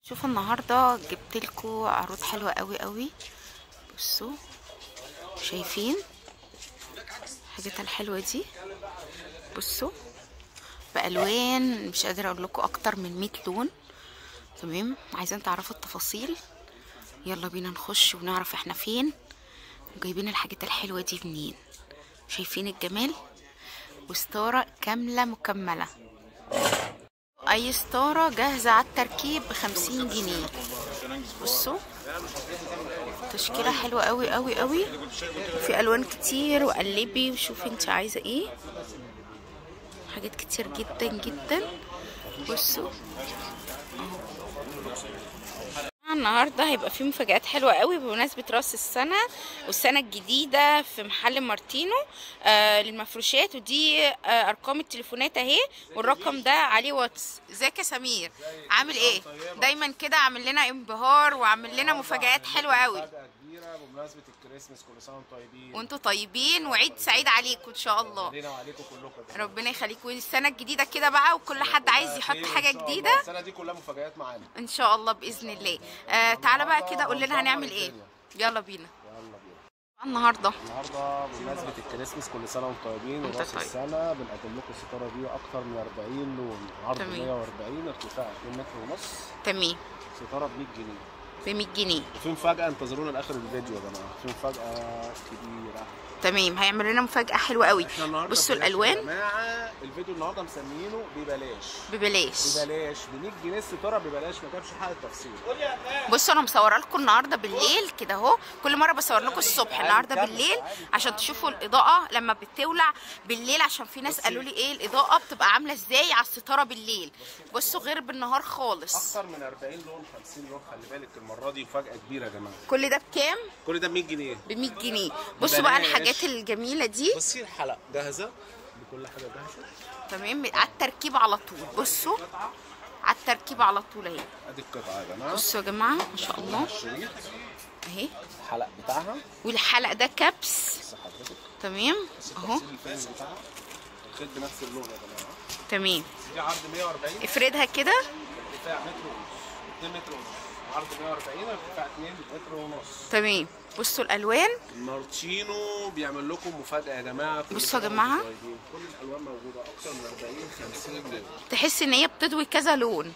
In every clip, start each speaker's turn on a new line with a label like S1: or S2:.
S1: شوفوا النهارده جبت لكم عروض حلوه قوي قوي. بصوا شايفين الحاجات الحلوه دي، بصوا بالوان مش قادره اقول لكم اكتر من 100 لون. تمام، عايزين تعرفوا التفاصيل؟ يلا بينا نخش ونعرف احنا فين وجايبين الحاجات الحلوه دي منين. شايفين الجمال؟ وستاره كامله مكمله، اي ستاره جاهزه على التركيب ب50 جنيه. بصوا تشكيله حلوه قوي قوي قوي، في الوان كتير، وقلبي وشوفي انت عايزه ايه، حاجات كتير جدا جدا. بصوا النهارده هيبقى فيه مفاجآت حلوه قوي بمناسبه راس السنه والسنه الجديده في محل مارتينو للمفروشات. ودي ارقام التليفونات اهي، والرقم ده عليه واتس. ازيك يا سمير؟ عامل ايه؟ دايما كده عامل لنا انبهار وعامل لنا مفاجآت حلوه قوي
S2: بمناسبة الكريسماس. كل سنة وانتم طيبين
S1: وانتوا طيبين، وعيد سعيد عليكم ان شاء الله.
S2: علينا وعليكم كلكم،
S1: ربنا يخليكم. السنه الجديده كده بقى، وكل حد عايز يحط حاجه جديده.
S2: السنة دي كلها مفاجآت معانا
S1: ان شاء الله باذن الله. تعالى بقى كده قول لنا هنعمل ايه. يلا بينا. النهارده
S2: بمناسبة الكريسماس كل سنة وانتم طيبين وراس
S1: طيب.
S2: السنة بنقدم لكم الستارة دي أكتر من 40 لون، عرض
S1: تمام.
S2: 140، ارتفاع 2 متر ونص.
S1: تمام،
S2: ستارة ب 100 جنيه.
S1: ب 100 جنيه.
S2: وفي مفاجأة، انتظرونا لآخر الفيديو يا جماعة، في مفاجأة كبيرة.
S1: تمام، هيعمل لنا مفاجأة حلوة قوي.
S2: احنا النهارده
S1: بصوا
S2: ببلاش
S1: الألوان
S2: يا جماعة، الفيديو النهارده مسمينه ببلاش.
S1: ببلاش
S2: ببلاش ب 100 جنيه الستارة ببلاش، ما جابش حق التفصيل.
S1: بصوا انا مصوره لكم النهارده بالليل كده اهو، كل مره بصور لكم الصبح، النهارده بالليل عشان تشوفوا الاضاءه لما بتولع بالليل، عشان في ناس قالوا لي ايه الاضاءه بتبقى عامله ازاي على الستاره بالليل. بصوا غير بالنهار خالص.
S2: اكتر من 40 لون، 50 لون، خلي بالك المره دي مفاجاه كبيره يا جماعه.
S1: كل ده بكام؟
S2: كل ده ب 100 جنيه.
S1: ب 100 جنيه. بصوا بقى الحاجات الجميله دي.
S2: بصي الحلقه جاهزه بكل حاجه جاهزه.
S1: تمام، على التركيب على طول. بصوا على التركيب على طول اهي.
S2: ادي القطعه يا جماعه.
S1: بصوا يا جماعه ما شاء الله
S2: الشريط
S1: اهي،
S2: الحلق بتاعها،
S1: والحلق ده كبس.
S2: بص حضرتك
S1: تمام اهو.
S2: الفيلم بتاعها الخيط بنفس اللون يا جماعه.
S1: تمام،
S2: دي عرض 140،
S1: افردها كده.
S2: ارتفاع متر ونص، 2 متر ونص، عرض 140، ارتفاع 2 متر ونص.
S1: تمام، بصوا الالوان.
S2: مارتينو بيعمل لكم مفاجاه يا جماعه.
S1: بصوا يا جماعه
S2: كل الالوان موجوده، اكتر من 40 50 لون.
S1: تحس ان هي بتضوي كذا لون.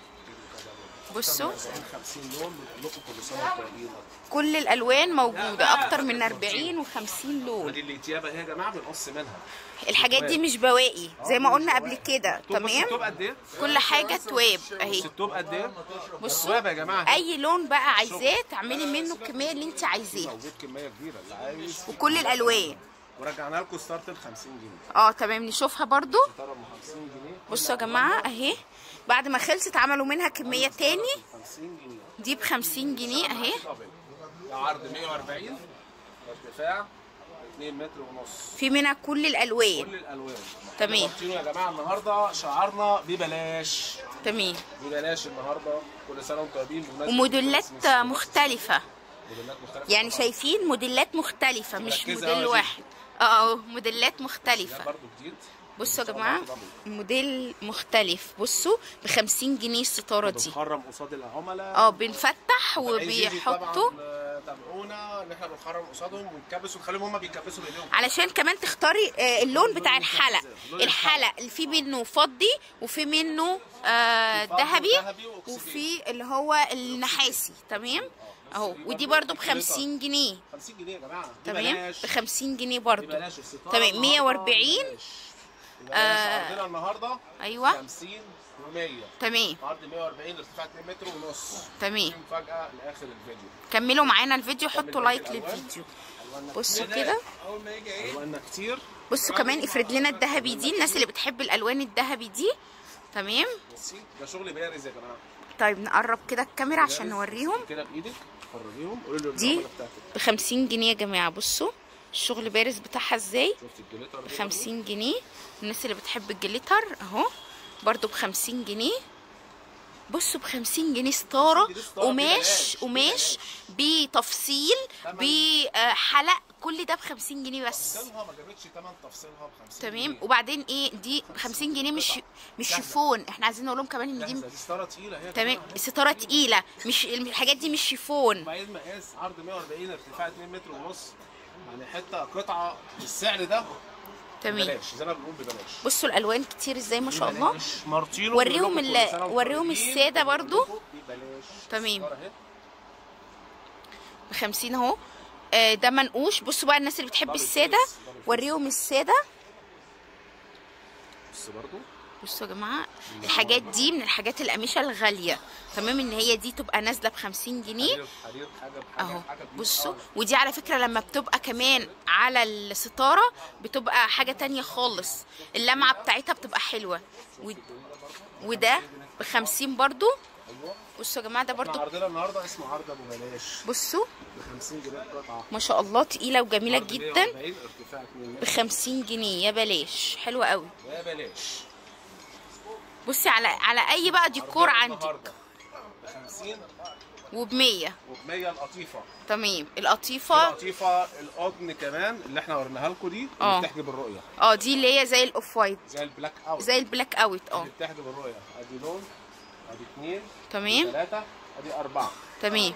S1: بصوا
S2: 50 لون، بنقول لكم كل سنه وانتم طيبين.
S1: كل الالوان موجوده، اكتر من 40 و50 لون.
S2: ودي الاتيابه اهي يا جماعه، بنقص منها.
S1: الحاجات دي مش بواقي زي ما قلنا قبل كده. تمام،
S2: التوب قد ايه؟
S1: كل حاجه تواب اهي.
S2: التوب قد ايه؟
S1: بصوا
S2: تواب يا جماعه.
S1: اي لون بقى عايزاه تعملي منه الكميه اللي انت عايزاها،
S2: موجود كميه كبيره اللي عايز.
S1: وكل الالوان.
S2: ورجعنا لكم ستارت ب 50 جنيه.
S1: تمام، نشوفها برضو.
S2: ستاره ب 50 جنيه.
S1: بصوا يا جماعه اهي، بعد ما خلصت عملوا منها كميه تاني.
S2: 50 جنيه.
S1: دي ب50 جنيه اهي.
S2: ده عرض 140، ارتفاع 2 متر ونص.
S1: في منها كل الالوان.
S2: كل الالوان.
S1: تمام.
S2: مارتينو يا جماعه النهارده شعارنا ببلاش.
S1: تمام،
S2: ببلاش النهارده، كل سنه وانتم طيبين.
S1: وموديلات مختلفه،
S2: موديلات مختلفه
S1: يعني
S2: طبعاً.
S1: شايفين موديلات مختلفه، مش
S2: مركزة
S1: موديل
S2: أوي
S1: واحد. موديلات مختلفه.
S2: برضه جديد.
S1: بصوا يا جماعه موديل مختلف. بصوا ب50 جنيه الستاره دي.
S2: بنخرم قصاد العملاء.
S1: بنفتح وبيحطوا.
S2: تابعونا ان احنا بنخرم قصادهم ونكبس ونخليهم هم بيكبسوا بايديهم،
S1: علشان كمان تختاري اللون بتاع الحلق. الحلق اللي في منه فضي، وفي منه ذهبي، وفي اللي هو النحاسي. تمام اهو. ودي برضو ب50 جنيه.
S2: 50 جنيه يا جماعه.
S1: تمام، ب50 جنيه برضو.
S2: ببلاش الستاره.
S1: تمام، 140.
S2: عندنا النهارده
S1: ايوه
S2: 50 و100.
S1: تمام.
S2: عرض 140، ارتفاع 2 متر ونص.
S1: تمام،
S2: في مفاجاه لاخر الفيديو.
S1: كملوا معانا الفيديو، حطوا لايك للفيديو. بصوا كده.
S2: الواننا كتير.
S1: بصوا كمان افرد لنا الذهبي دي، الناس اللي بتحب الالوان الذهبي دي. تمام،
S2: بصي ده شغل بارز يا جماعه.
S1: طيب نقرب كده الكاميرا عشان نوريهم.
S2: كده بايدك فرجيهم، قولوا له
S1: دي
S2: العملاء بتاعتك.
S1: ب50 جنيه يا جماعه. بصوا الشغل بارز بتاعها ازاي.
S2: شفتي الجليتر
S1: ب50 جنيه. الناس اللي بتحب الجليتر اهو برضو ب50 جنيه. بصوا ب50 جنيه ستاره، قماش بتفصيل بحلق، كل ده ب50 جنيه بس.
S2: تفصيلها ما جابتش ثمن تفصيلها ب 50
S1: تمام.
S2: جنيه.
S1: وبعدين ايه دي ب50 جنيه، مش شيفون. احنا عايزين نقول لهم كمان ان
S2: دي ستاره تقيله هي.
S1: تمام، ستاره تقيله، مش الحاجات دي مش شيفون.
S2: بعيد مقاس عرض 140 ارتفاع 2 متر ونص، يعني حته قطعه بالسعر ده
S1: تمام.
S2: ببلاش، زي ما بنقول ببلاش.
S1: بصوا الالوان كتير ازاي ما شاء الله.
S2: مارتيلو.
S1: وريهم الساده برضو.
S2: ببلاش.
S1: تمام. ب50 اهو. ده منقوش. بصوا بقى الناس اللي بتحب الساده، وريهم الساده.
S2: بص برضو.
S1: بصوا يا جماعه، الحاجات دي من الحاجات القماشه الغاليه. تمام، ان هي دي تبقى نازله ب50 جنيه اهو. بصوا، ودي على فكره لما بتبقى كمان على الستاره بتبقى حاجه تانية خالص، اللمعه بتاعتها بتبقى حلوه. وده ب50 برضو. بصوا يا جماعه ده برضو
S2: عرضنا النهارده اسمه عرض ابو بلاش.
S1: بصوا
S2: ب50 جنيه القطعه،
S1: ما شاء الله، تقيله وجميله جدا.
S2: ارتفاع 2 متر
S1: ب50 جنيه يا بلاش، حلوه قوي
S2: يا بلاش.
S1: بصي على اي بقى ديكور عندك
S2: ب50
S1: وب100
S2: القطيفه.
S1: تمام. القطيفه
S2: القطن كمان اللي احنا وريناها لكم دي،
S1: اللي
S2: بتحجب الرؤيه.
S1: دي اللي هي زي الاوف وايت،
S2: زي البلاك اوت،
S1: اللي
S2: بتحجب الرؤيه. ادي لون، ادي 2،
S1: تمام،
S2: 3، ادي 4.
S1: تمام.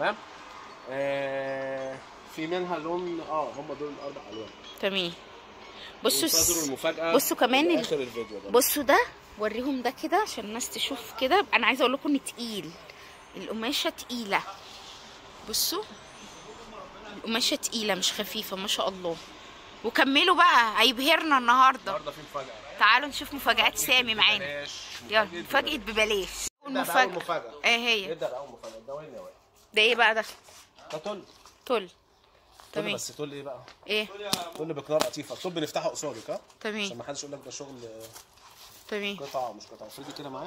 S2: في منها لون هم دول الاربع الوان.
S1: تمام. بصوا
S2: المفاجاه.
S1: بصوا كمان
S2: اخر الفيديو ده.
S1: بصوا ده، وريهم ده كده عشان الناس تشوف كده. انا عايزه اقول لكم ان تقيل، القماشه تقيله. بصوا القماشه تقيله مش خفيفه ما شاء الله. وكملوا بقى، هيبهرنا النهارده
S2: في مفاجاه.
S1: تعالوا نشوف مفاجآت سامي معانا. يلا مفاجأة ببلاش.
S2: المفاجأة
S1: ايه هي؟
S2: نبدأ بأول مفاجأة. ده وين يا واد؟
S1: ده ايه بقى ده؟
S2: ده
S1: تل. تمام.
S2: بس تل ايه بقى؟
S1: ايه؟
S2: تل بكنار قطيفة. التل بنفتحه قصادك.
S1: تمام.
S2: عشان ما حدش يقول لك ده شغل.
S1: تمام.
S2: قطعة ومش قطعة. افردي كده معايا.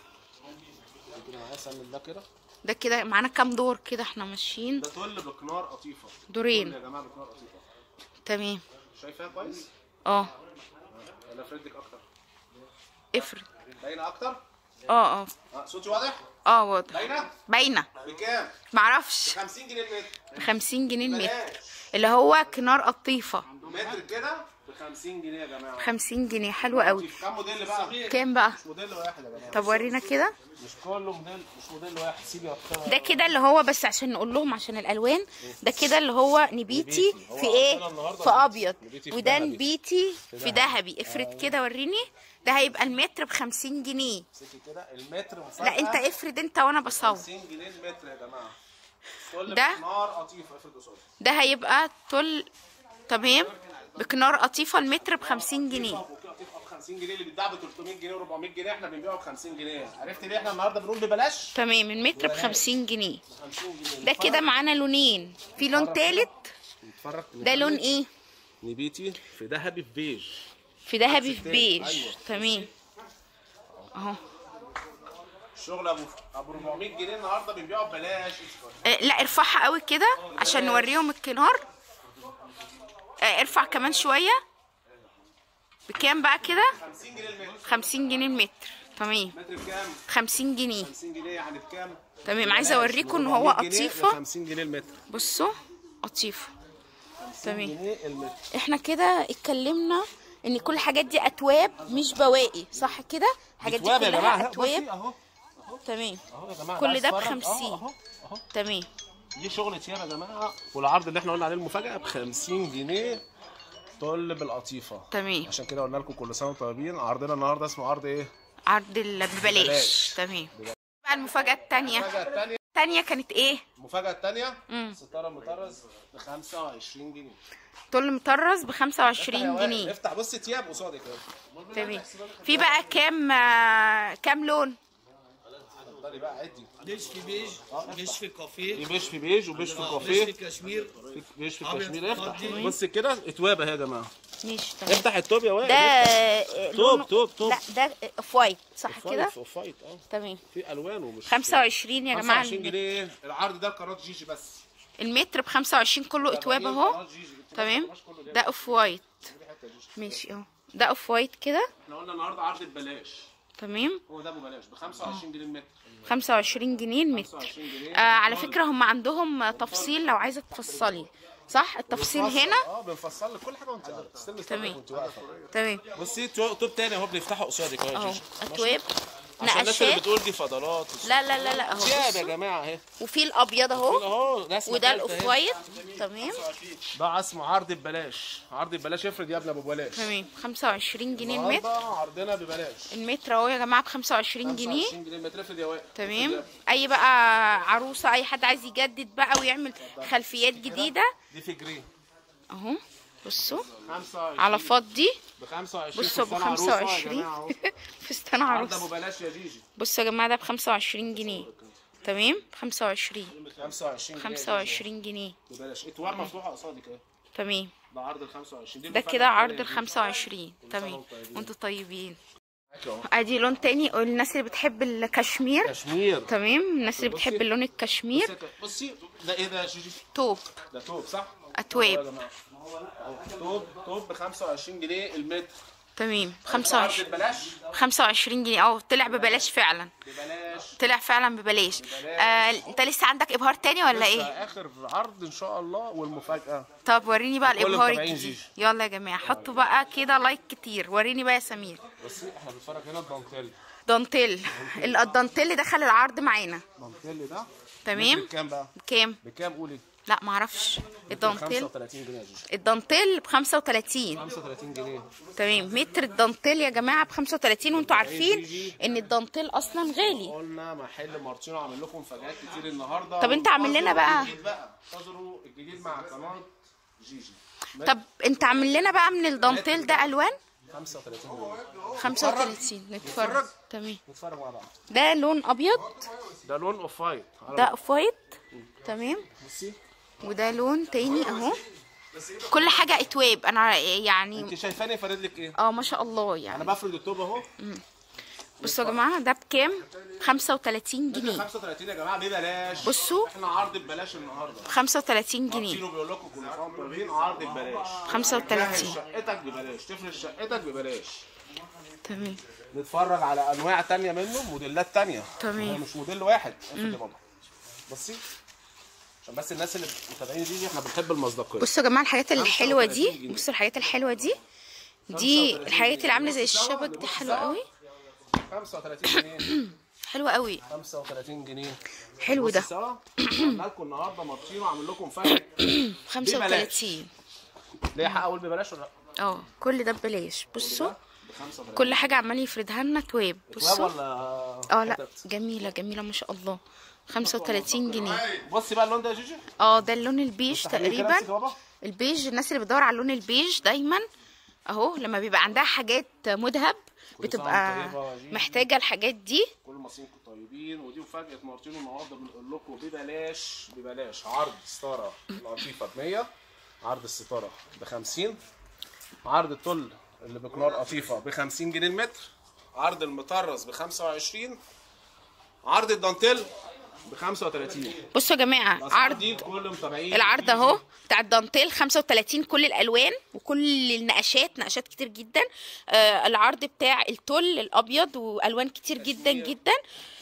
S2: سمي ده كده.
S1: ده كده معانا كام دور كده احنا ماشيين؟
S2: ده تل بكنار قطيفة.
S1: دورين.
S2: يا جماعة بكنار قطيفة.
S1: تمام.
S2: شايفاها كويس؟
S1: انا
S2: افردك اكتر.
S1: افرد.
S2: باينة اكتر؟ صوتي واضح؟
S1: واضح. باينة.
S2: بكام؟
S1: معرفش.
S2: 50 جنيه المتر.
S1: ب50 جنيه المتر، اللي هو كنار قطيفة.
S2: متر كده ب50 جنيه يا جماعة.
S1: 50 جنيه، حلوة قوي.
S2: كام موديل بقى؟
S1: كام بقى؟
S2: مش موديل واحد يا جماعة.
S1: طب ورينا كده.
S2: مش كله موديل، مش موديل واحد. سيبي
S1: ده كده اللي هو، بس عشان نقول لهم عشان الالوان، ده كده اللي هو نبيتي في ايه؟ في ابيض، وده نبيتي في ذهبي. افرد كده وريني. ده هيبقى المتر ب50 جنيه.
S2: كده المتر مفاجأة.
S1: لا انت افرد انت وانا بصور.
S2: 50 جنيه المتر يا جماعة.
S1: ده
S2: نار قطيفة. افرد قصادي.
S1: ده هيبقى تمام بكنار قطيفة المتر ب50 جنيه.
S2: قطيفة ب50 جنيه اللي بيتباع ب 300 جنيه و400 جنيه احنا بنبيعه ب 50 جنيه. عرفت ليه احنا النهارده بنقول ببلاش؟
S1: تمام، المتر ب50 جنيه.
S2: 50 جنيه.
S1: ده كده معانا لونين، في لون تالت. ده لون ايه؟
S2: نبيتي في ذهبي في بيج.
S1: في ذهبي في بيج.
S2: أيوة.
S1: تمام اهو.
S2: الشغل ابو 400 جنيه النهارده بنبيعه ببلاش.
S1: لا ارفعها قوي كده عشان نوريهم الكنار. ارفع كمان شويه. بكام بقى كده؟
S2: 50 جنيه المتر.
S1: 50 جنيه المتر. تمام.
S2: متر بكام؟
S1: 50 جنيه.
S2: 50 جنيه يعني بكام؟
S1: تمام. عايزه اوريكم ان هو قطيفه.
S2: 50 جنيه المتر.
S1: بصوا قطيفه. تمام.
S2: جنيه المتر.
S1: احنا كده اتكلمنا ان كل الحاجات دي اتواب مش بواقي، صح كده؟ الحاجات دي كلها اتواب
S2: اهو.
S1: تمام.
S2: اهو يا جماعه.
S1: كل ده
S2: ب50.
S1: اهو. تمام.
S2: دي شغل ثياب يا جماعه، والعرض اللي احنا قلنا عليه المفاجاه ب50 جنيه طل بالقطيفه.
S1: تمام.
S2: عشان كده قلنا لكم كل سنه وانتم طيبين. عرضنا النهارده اسمه عرض ايه؟
S1: عرض ببلاش. تمام. بقى المفاجاه الثانيه. الثانيه كانت ايه؟
S2: المفاجاه الثانيه ستاره مطرز ب 25 جنيه.
S1: طل مطرز ب 25 جنيه.
S2: افتح بص ثياب قصادك اهو.
S1: تمام. في بقى كام لون؟
S2: اتفضلي بقى عدي.
S3: بيج في بيج، بيج في كافيه،
S2: في بيج في بيج وبيج في كافيه،
S3: بيج في كاشمير،
S2: بيج في كشمير. افتح بص كده اتواب اهي يا جماعه.
S1: ماشي تمام.
S2: افتح التوب يا واد.
S1: ده
S2: توب.
S1: لا ده اوف وايت صح كده؟
S2: اوف وايت.
S1: تمام.
S2: في الوان ومش
S1: 25 يا جماعه.
S2: 25 جنيه العرض ده بقناه جيجي بس.
S1: المتر ب25 كله اتواب اهو. تمام. ده اوف وايت. ماشي اهو. ده اوف وايت كده.
S2: احنا قلنا النهارده عرض ببلاش.
S1: تمام.
S2: هو ده ببلاش ب 25 جنيه المتر.
S1: 25 جنيه المتر.
S2: 25 جنيه.
S1: على فكره هم عندهم تفصيل لو عايزه تفصلي، صح؟ التفصيل هنا
S2: بنفصل لك كل حاجه وانت قاعده تستلمي
S1: تمام.
S2: وانت واقفه.
S1: تمام
S2: بصي توب تاني اهو بنفتحه قصادك اهو يا
S1: اهو
S2: جيجي.
S1: اتواب
S2: عشان الناس اللي
S1: نقشات.
S2: بتقول دي فضلات.
S1: لا لا لا لا اهو
S2: ثياب يا
S1: بصوا.
S2: جماعه اهي.
S1: وفي الابيض اهو
S2: اهو رسمه
S1: وده
S2: تالتة
S1: الاوف
S2: اهي.
S1: وايت. تمام
S2: ده اسمه عرض ببلاش. عرض ببلاش افرض يا ابني ابو ببلاش.
S1: تمام. 25 جنيه
S2: النهارده
S1: المتر.
S2: عرضنا ببلاش.
S1: المتر اهو يا جماعه ب 25 جنيه.
S2: 25 جنيه المتر افرض يا وائل.
S1: تمام. اي بقى عروسه، اي حد عايز يجدد بقى ويعمل خلفيات جديده
S2: دي في جرين
S1: اهو. بصوا
S2: 25
S1: على فضي.
S2: ب 25.
S1: بصوا ب
S2: فستان عروسة يا
S1: 25
S2: جماعة أهو.
S1: فستان
S2: عرض
S1: عروسه.
S2: ابو بلاش يا جيجي.
S1: بصوا يا جماعه ده ب 25 جنيه. تمام ب 25.
S2: 25 جنيه
S1: 25 جنيه.
S2: ببلاش. اتواب مفتوحه قصادك اهي.
S1: تمام.
S2: ده عرض ال 25 دي
S1: ده
S2: المفاجأة
S1: كده عرض
S2: التانية
S1: ال
S2: يا جيجي.
S1: 25.
S2: كل سنة
S1: تمام.
S2: وانتم طيبين.
S1: وانتوا طيبين.
S2: معاكي أهو.
S1: ادي لون تاني الناس اللي بتحب الكشمير.
S2: كشمير.
S1: تمام. الناس اللي
S2: بصي.
S1: بتحب اللون الكشمير.
S2: بصي ده ايه ده يا جيجي؟
S1: توب
S2: ده توب صح؟
S1: اتواب.
S2: أهو يا جماعة. أهو. توب ب 25 جنيه المتر.
S1: تمام ب
S2: عرض
S1: 25.
S2: ببلاش.
S1: 25 جنيه. اه طلع ببلاش فعلا.
S2: ببلاش.
S1: طلع فعلا ببلاش. انت لسه عندك ابهار تاني ولا
S2: لسه
S1: ايه؟
S2: اخر عرض ان شاء الله والمفاجاه.
S1: طب وريني بقى
S2: كل
S1: الابهار
S2: متابعين
S1: الجديد.
S2: جيجي.
S1: يلا يا جماعه حطوا بقى كده لايك كتير. وريني بقى يا سمير.
S2: بصي احنا بنتفرج هنا الدانتيل.
S1: دانتيل. الدانتيل دخل العرض معانا.
S2: الدانتيل ده
S1: تمام.
S2: بكام بقى؟
S1: بكام؟
S2: بكام قولي؟
S1: لا معرفش. الدانتيل
S2: 35 جنيه يا جيجي.
S1: الدانتيل ب 35.
S2: 35 جنيه.
S1: تمام. متر الدانتيل يا جماعه ب 35 وانتوا عارفين ان الدانتيل اصلا غالي.
S2: قلنا محل مارتينو عامل لكم مفاجآت كتير النهارده.
S1: طب انت عامل لنا بقى.
S2: انتظروا الجديد مع قناه جيجي.
S1: طب انت عامل لنا بقى من الدانتيل ده الوان
S2: 35 جنيه.
S1: 35. نتفرج. تمام.
S2: نتفرج مع بعض.
S1: ده لون ابيض.
S2: ده لون اوف وايت.
S1: ده اوف وايت. تمام.
S2: بصي
S1: وده لون تاني اهو. كل حاجه اتواب. انا يعني
S2: انت شايفاني فارد لك ايه؟
S1: ما شاء الله
S2: انا
S1: يعني.
S2: بفرد التوب اهو.
S1: بصوا يا جماعه ده بكام؟ 35
S2: متر
S1: جنيه.
S2: 35 يا جماعه ببلاش.
S1: بصوا.
S2: احنا عرض ببلاش النهارده.
S1: 35 جنيه.
S2: مارتينو بيقول لكم كل سنه وانتم طيبين عرض ببلاش.
S1: 35.
S2: شقتك ببلاش. تفرش شقتك ببلاش.
S1: تمام.
S2: نتفرج على انواع تانية منه موديلات تانية.
S1: تمام.
S2: هو مش موديل واحد. افرض يا بابا بصي عشان بس الناس اللي متابعين دي احنا بنحب المصداقيه.
S1: بصوا يا جماعه الحاجات الحلوه
S2: 35
S1: دي.
S2: جنيه.
S1: بصوا الحاجات الحلوه دي. دي الحاجات اللي عامله زي الشبك دي حلوه قوي.
S2: 35 جنيه.
S1: حلوه قوي.
S2: 35 جنيه.
S1: حلو ده.
S2: بصوا سوا عملنا لكم النهارده مارتينو عامل لكم مفاجاه.
S1: 35.
S2: ليه حق اقول ببلاش ولا لا؟
S1: كل ده ببلاش. بصوا
S2: ب 35.
S1: كل حاجه عمال يفردها لنا تواب. بصوا
S2: ولا
S1: لا جميله جميله ما شاء الله. 35 جنيه.
S2: بصي بقى اللون ده يا جيجي.
S1: ده اللون البيج
S2: تقريبا
S1: تقريبا. البيج الناس اللي بتدور على اللون البيج دايما اهو لما بيبقى عندها حاجات مذهب بتبقى محتاجه الحاجات دي.
S2: كل المصريين طيبين ودي مفاجاه مارتينو النهارده بنقول لكم ببلاش ببلاش. عرض ستاره القطيفه ب 100. عرض الستاره ب 50. عرض التل اللي بكنار قطيفه ب 50 جنيه المتر. عرض المطرز ب 25. عرض الدانتيل ب 35.
S1: بصوا يا جماعه عرض
S2: كل متابعين
S1: العرض اهو بتاع الدانتيل 35. كل الالوان وكل النقشات نقشات كتير جدا. العرض بتاع التل الابيض والوان كتير جدا جدا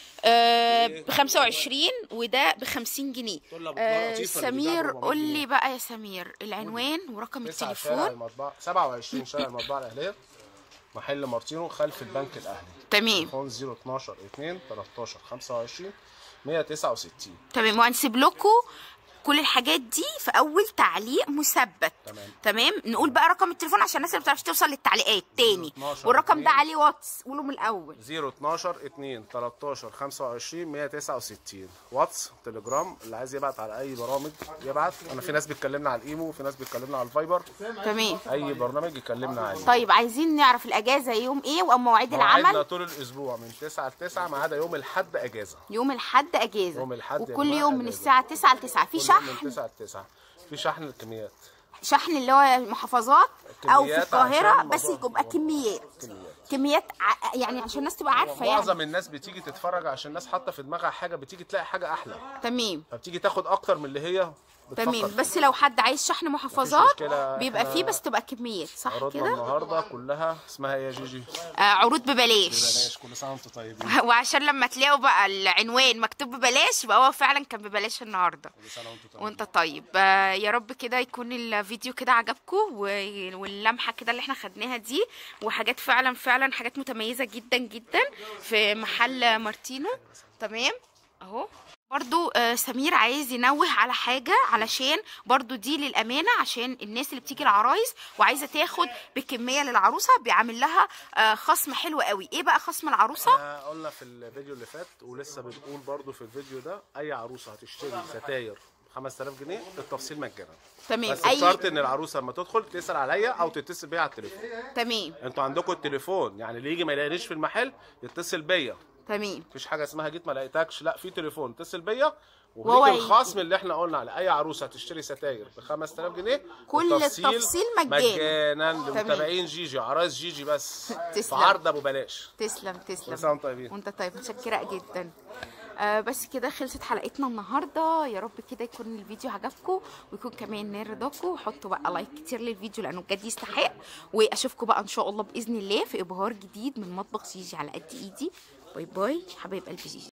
S1: ب 25 وده ب 50 جنيه. سمير قول لي بقى يا سمير العنوان ورقم التليفون.
S2: 27 شارع المطبعه الاهليه محل مارتينو خلف البنك الاهلي.
S1: تمام.
S2: تليفون 012 2 13 25 169.
S1: تمام. وهنسيب لكم كل الحاجات دي في اول تعليق مثبت. تمام. نقول بقى رقم التليفون عشان الناس اللي ما بتعرفش توصل للتعليقات تاني. والرقم ده عليه واتس قولوا من الاول.
S2: 012 2 13 25 169. واتس تليجرام اللي عايز يبعت على اي برامج يبعت. انا في ناس بتكلمنا على الايمو وفي ناس بتكلمنا على الفايبر.
S1: تمام.
S2: اي برنامج يكلمنا عليه.
S1: طيب عايزين نعرف الاجازه يوم ايه ومواعيد العمل.
S2: مواعيدنا طول الاسبوع من 9 ل 9 ما عدا يوم الاحد اجازه.
S1: يوم الاحد اجازه.
S2: يوم الاحد
S1: وكل يوم من الساعه 9 ل 9 في شحن.
S2: من 9 ل 9 في شحن الكميات.
S1: شحن اللي هو محافظات او في القاهره بس يبقى كميات يعني عشان الناس تبقى عارفه يعني.
S2: معظم الناس بتيجي تتفرج عشان الناس حاطه في دماغها حاجه بتيجي تلاقي حاجه احلى.
S1: تمام.
S2: فبتيجي تاخد اكتر من اللي هي
S1: تمام. بس لو حد عايز شحن محافظات
S2: مشكلة،
S1: بيبقى
S2: إحنا
S1: فيه، بس تبقى كميات، صح
S2: عروضنا
S1: كده؟
S2: النهارده كلها اسمها ايه يا جيجي؟
S1: عروض ببلاش.
S2: ببلاش. كل سنه وانتم طيبين.
S1: وعشان لما تلاقوا بقى العنوان مكتوب ببلاش يبقى هو فعلا كان ببلاش النهارده.
S2: كل سنه وانتم طيبين.
S1: وانت طيب. يا رب كده يكون الفيديو كده عجبكم، واللمحه كده اللي احنا خدناها دي، وحاجات فعلا فعلا حاجات متميزه جدا جدا في محل مارتينو. تمام اهو. برضو سمير عايز ينوه على حاجة، علشان برضو دي للأمانة، عشان الناس اللي بتيجي العرايس وعايزة تاخد بكمية للعروسة بيعمل لها خصم حلو قوي. ايه بقى خصم العروسة؟
S2: قلنا في الفيديو اللي فات ولسه بنقول برضو في الفيديو ده، اي عروسة هتشتري ستاير 5000 جنيه التفصيل مجانا.
S1: تمام.
S2: بس بشرط ان العروسه لما تدخل تسال عليا او تتصل بيا على التليفون.
S1: تمام.
S2: انتوا عندكم التليفون، يعني اللي يجي ما يلاقينيش في المحل يتصل بيا.
S1: تمام.
S2: مفيش حاجه اسمها جيت ما لقيتكش، لا، في تليفون اتصل بيا
S1: وهو
S2: وليك الخصم اللي احنا قلنا على اي عروسه هتشتري ستاير ب 5000 جنيه
S1: كل التفصيل مجانا.
S2: لمتابعين جيجي، عرايس جيجي بس. في
S1: تسلم.
S2: عرض ابو بلاش.
S1: تسلم
S2: كل
S1: تسلم.
S2: سنه وانتم طيبين.
S1: وانت طيب، متشكره جدا. بس كده خلصت حلقتنا النهارده. يا رب كده يكون الفيديو عجبكم ويكون كمان نال رضاكم، وحطوا بقى لايك كتير للفيديو لانه بجد يستحق. واشوفكم بقى ان شاء الله باذن الله في ابهار جديد من مطبخ جيجي على قد ايدي. باي باي حبايب قلبي جيجي.